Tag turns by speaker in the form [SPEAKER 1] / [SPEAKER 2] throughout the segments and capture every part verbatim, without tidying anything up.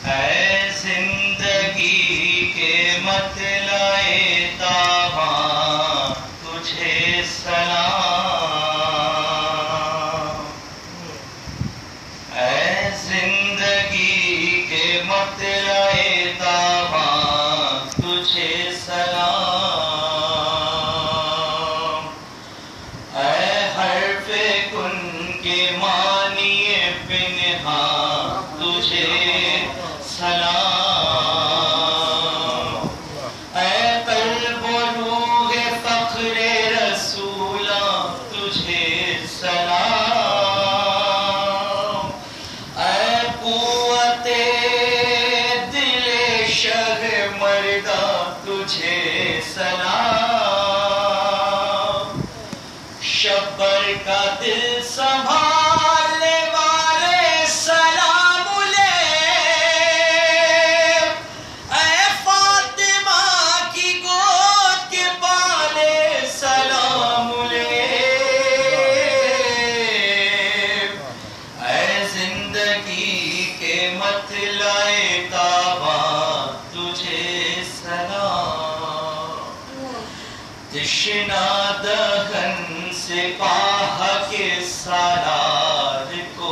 [SPEAKER 1] اے زندگی کے مطلع تاباں تجھے سلام، اے زندگی کے مطلع تاباں تجھے سلام، اے حرف کن کے معنی پنہاں تجھے سلام، اے قلب و روح فخر رسولاں تجھے سلام، اے قوت دل شہ مردہ تجھے سلام، شبر کا دل سنبھالنے والے سلام لے، اے فاطمہ کی گود کے بالے سلام لے، اے زندگی کے مطلع تاباں تجھے سلام، تشنا دہن سپاہ کے سالار کو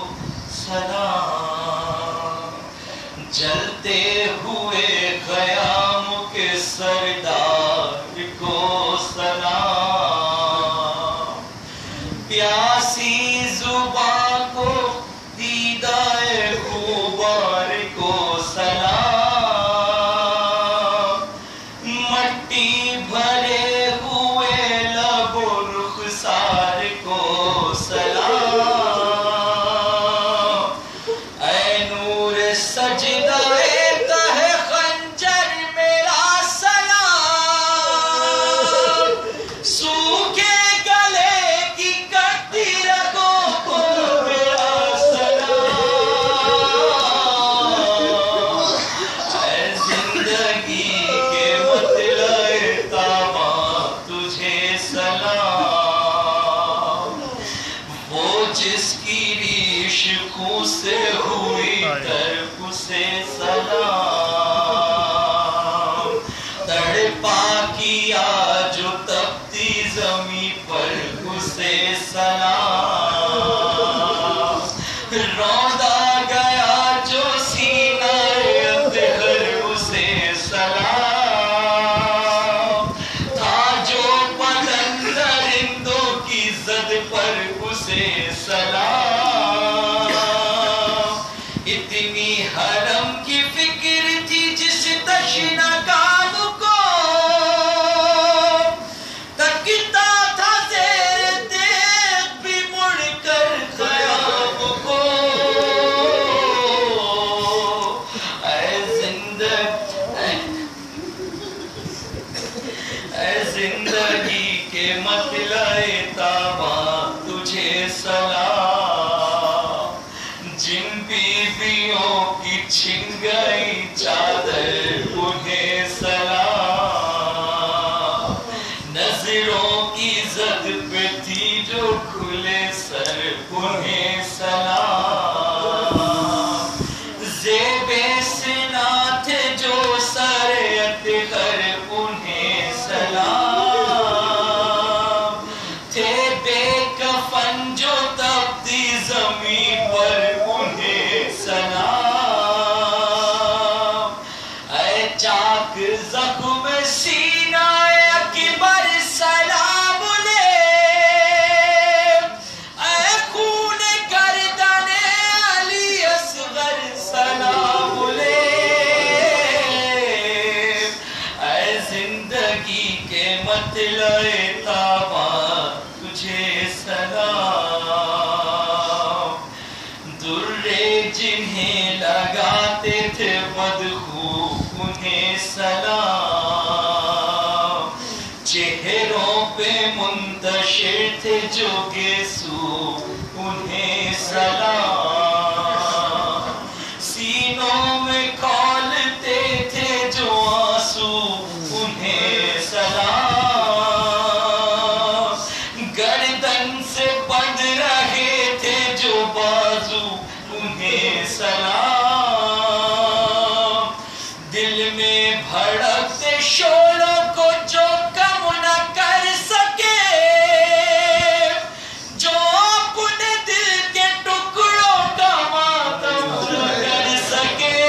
[SPEAKER 1] سلام، جلتے ہوئے قیام کے سردار کو سلام، پیاسی زباں کو دیدائے غبار کو سلام، مٹی بھرے ہوئے لب و رخسار کو سلام، اے نور سجدہ تہ خنجر میرا سلام، سوکھے گلے کی کٹی رگوں کو میرا سلام، اے زندگی کے مطلع تاباں تجھے سلام، وہ جس کی ریش خون سے ہوئی تڑپ سے سلام، تڑپا کیا جو تپتی زمین پر اسے سلام، روندا گیا جو سینہ اطہر اسے سلام، تھا جو پتنگ درندوں کی زد پر اسے سلام، اتنی حرم کی فکر تھی جس تشنہ کام کو، تکتا تھا زیر دیکھ بھی مڑ کر خیام کو، اے زندگی اے زندگی کے مطلع تاباں تجھے سلام، جن بیویوں کی چھن گئی چادر انہیں سلام، نظروں کی زد پہ تھی جو کھلے سر انہیں سلام، زیب سنا تھے جو سر اطہر انہیں سلام، تھے بے کفن جو تپتی زمین پر انہیں سلام، اے چاک زخم سینہ اکبر سلام لے، اے خون گردن علی اصغر سلام لے، اے زندگی کے مطلع تاباں تجھے سلام، درے جنہیں لگاتے تھے بدخو انہیں سلام، چہروں پہ منتشر تھے جو گیسو انہیں سلام، سینوں میں کھولتے تھے جو آنسو انہیں سلام، گردن سے بندھ رہے تھے جو بازو انہیں سلام، دھڑکتے شعلوں کو جو کم نہ کر سکے، جو اپنے دل کے ٹکڑوں کا ماتم نہ کر سکے،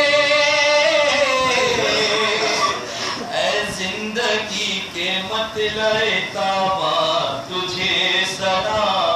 [SPEAKER 1] اے زندگی کے مطلع تابہ تجھے سلام